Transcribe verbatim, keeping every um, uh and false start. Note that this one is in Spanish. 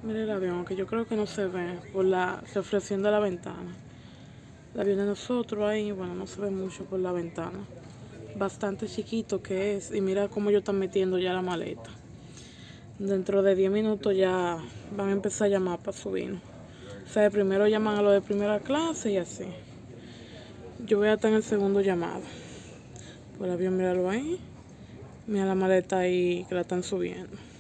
Mira el avión, que yo creo que no se ve por la reflexión de la ventana. El avión de nosotros ahí, bueno, no se ve mucho por la ventana. Bastante chiquito que es. Y mira cómo ellos están metiendo ya la maleta. Dentro de diez minutos ya van a empezar a llamar para subirnos. O sea, primero llaman a los de primera clase y así. Yo voy a estar en el segundo llamado. Por el avión, míralo ahí. Mira la maleta ahí que la están subiendo.